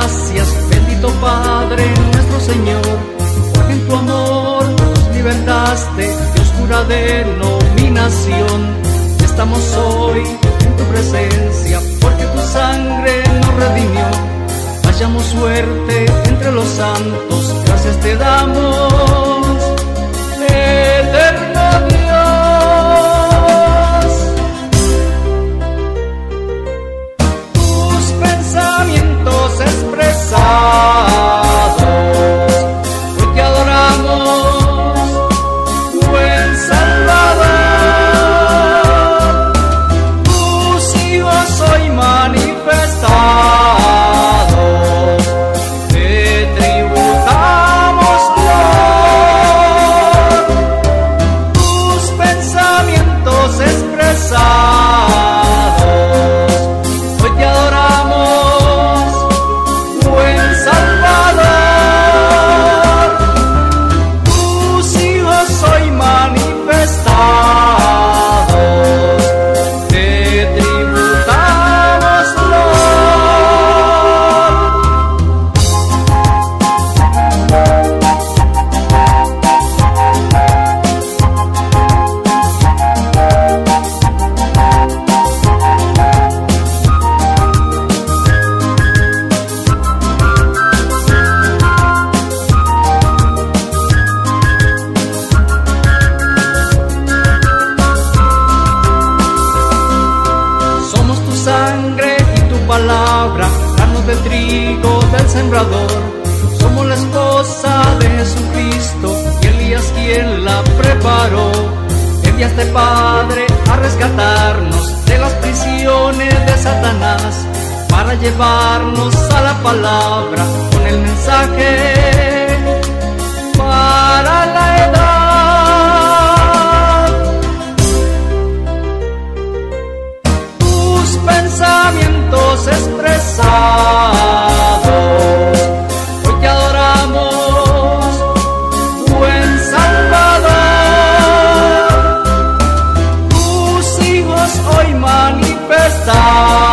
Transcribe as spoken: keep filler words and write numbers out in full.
gracias, bendito Padre nuestro Señor, porque en tu amor nos libertaste de oscura denominación. Estamos hoy en tu presencia, porque tu sangre nos redimió. Hallamos suerte entre los santos, gracias te damos, eterno Dios. Tus pensamientos expresados, hoy te adoramos, buen Salvador. Tus hijos hoy manifestados, te tributamos Lord. Tus pensamientos expresados, hoy te adoramos, buen Salvador. Tus hijos hoy manifestados, te tributamos Lord. Somos tu sangre y tu palabra, granos de trigo del sembrador. Somos la esposa de Jesucristo y Elías quien la preparó. Enviaste, Padre, a rescatarnos de las prisiones de Satanás, para llevarnos a la palabra con el mensaje para la edad. Tus pensamientos expresados, hoy te adoramos, buen Salvador. Tus hijos hoy manifestados,